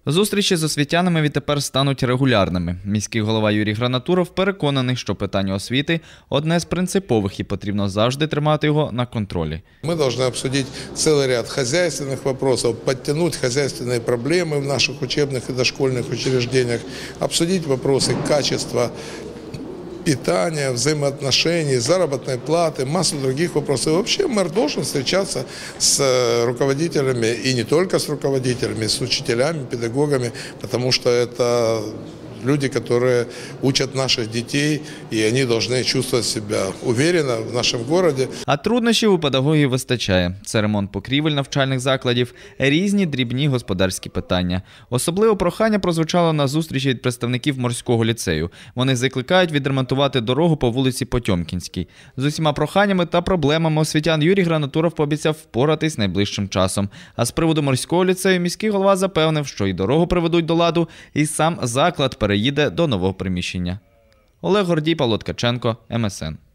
Зустрічі з освітянами відтепер стануть регулярними. Міський голова Юрій Гранатуров переконаний, що питання освіти – одне з принципових і потрібно завжди тримати його на контролі. Ми повинні обсудити цілий ряд хозяйственних питань, підтягнути хозяйственні проблеми в наших учебних і дошкільних учреждениях, обсудити питання качества питания, взаимоотношений, заработной платы, массу других вопросов. И вообще мэр должен встречаться с руководителями, и не только с руководителями, с учителями, педагогами, потому что это люди, которые учат наших детей, и они должны чувствовать себя уверенно в нашем городе. А труднощів у педагогів вистачає. Це ремонт покрівель навчальних закладів, різні дрібні господарські питання. Особливо прохання прозвучало на зустрічі від представників морського ліцею. Вони закликають відремонтувати дорогу по вулиці Потьомкінській. З усіма проханнями та проблемами освітян Юрій Гранатуров пообіцяв впоратись найближчим часом. А з приводу морського ліцею міський голова запевнив, що і дорогу приведуть до ладу, і сам заклад переїде до нового приміщення. Олег Гордій, Павло Ткаченко, МСН.